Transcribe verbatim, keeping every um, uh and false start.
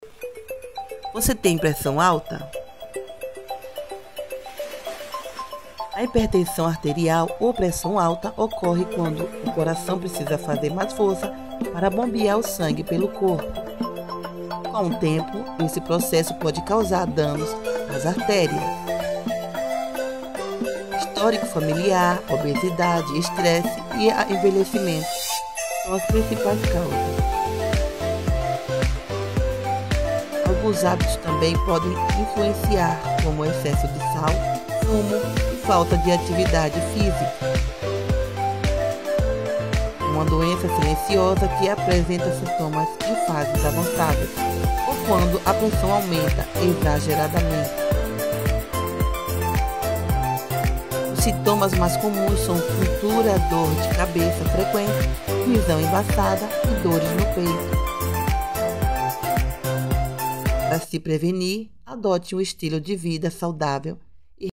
Você tem pressão alta? A hipertensão arterial ou pressão alta ocorre quando o coração precisa fazer mais força para bombear o sangue pelo corpo. Com o tempo, esse processo pode causar danos às artérias. Histórico familiar, obesidade, estresse e envelhecimento são as principais causas. Alguns hábitos também podem influenciar, como o excesso de sal, fumo e falta de atividade física. Uma doença silenciosa que apresenta sintomas em fases avançadas ou quando a pressão aumenta exageradamente. Os sintomas mais comuns são tontura, dor de cabeça frequente, visão embaçada e dores no peito. Para se prevenir, adote um estilo de vida saudável